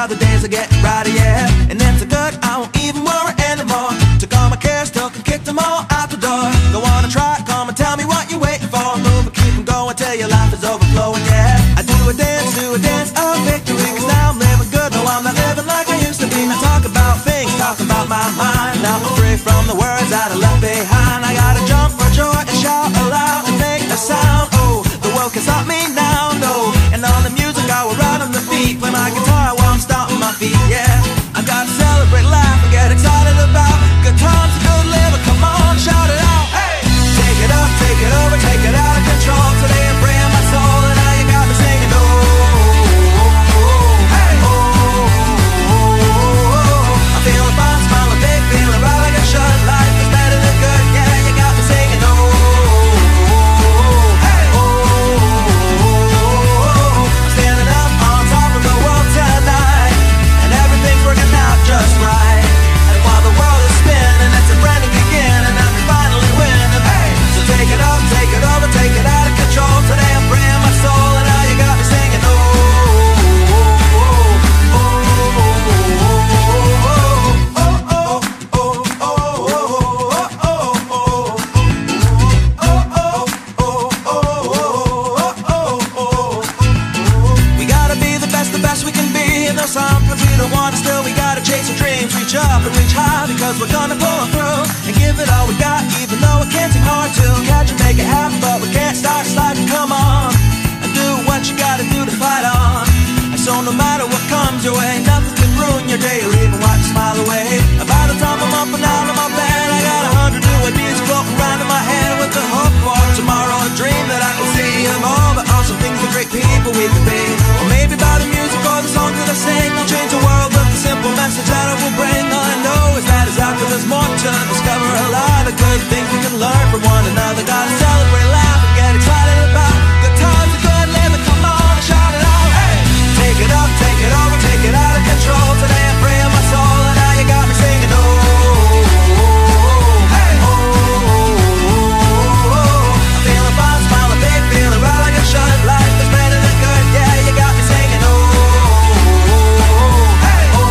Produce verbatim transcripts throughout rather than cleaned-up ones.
while the days are getting brighter, yeah. And it's so good, I won't even worry anymore. Took all my cares, took and kicked them all out the door. Go on and try, come and tell me what you're waiting for. Move and keep them going till your life is overflowing, yeah. I do a dance, do a dance of victory, cause now I'm living good, no I'm not living like I used to be. Now talk about things, talk about my mind. Now I'm free from the words that I left behind. I gotta jump for joy and shout aloud and make a sound. Oh, the world can stop me now, no. And on the music I will ride on the beat, play my guitar while I'm stomping my feet, yeah. I gotta celebrate life and get excited about good times and good living. Come on, shout it out, hey! Take it up, take it over, take it out of control. Today I'm praying my soul and now you got me singing, oh, hey, oh, I'm feeling fine, smiling big, feeling right like I should. Life is better than good, yeah, you got me singing, oh, hey, oh, I'm standing up on top of the world tonight, and everything's working out just right. And while the world is spinning, it's a brand new beginning, and I'm finally winning, hey, so take it up, take it over, take it out of control. Today I'm praying my soul, and now you got me singing, oh, we gotta be the best, the best we can be. And though sometimes we don't want to, still we gotta chase our dreams. Reach up and reach high, because we're gonna pull it through and give it all we got, even though it can seem hard to catch and make it happen. But we can't start sliding, come on, and do what you gotta do to fight on. And so no matter what comes your way, nothing can ruin your day or even wipe a smile away. And by the time I'm up and out of my bed, I got a hundred new ideas floating around in my head, with the hope for tomorrow, a dream that I can see of all the awesome things and great people we could be. Or maybe by the music or the songs that I sing, I'll change the world with the simple message that I will bring. All I know is that it's out there, there's more to discover, a lot of good things we can learn from one another. Gotta celebrate, laugh, and get excited about good times and good living. Come on and shout it out, hey! Take it up, take it over, take it out of control. Today I'm praying my soul, and now you got me singing, oh, hey, oh, I'm feeling fine, smiling big, feeling right like I should. Life is better than good, yeah, you got me singing, oh, hey, oh,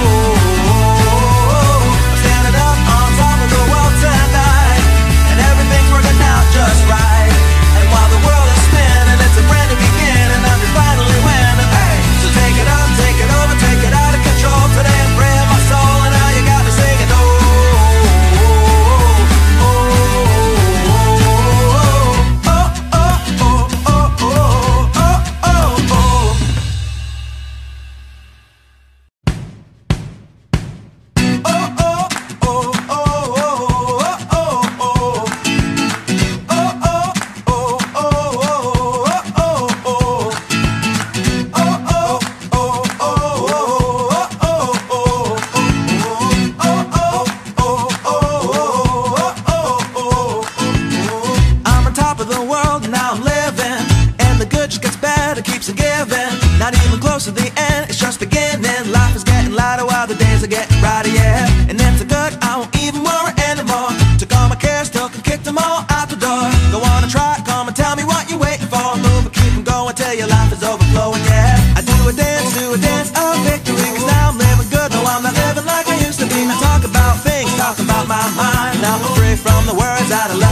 I'm standing up on top of the world tonight, and everything's working out just right. And while the world is spinning, it's a brand new beginning, and we finally winning, hey, so take it up, take it over, take it out of control. Today I'm praying my soul, and now you got me singing, oh, oh, oh, oh, oh, oh, oh, oh, oh, oh. I'm on top of the world and now I'm living, and the good just gets better, keeps on giving. Not even close to the end, it's just beginning. Life is getting lighter while the days are getting brighter, yeah. And it's so good, I won't even worry anymore. Took all my cares, took and kicked them all out the door. Go on and try, come and tell me what you're waiting for. Move and keep them going till your life is overflowing, yeah. I do a dance, do a dance of victory, cause now I'm living good, no I'm not living like I used to be. Now talk about things, talk about my mind. Now I'm free from the words that I left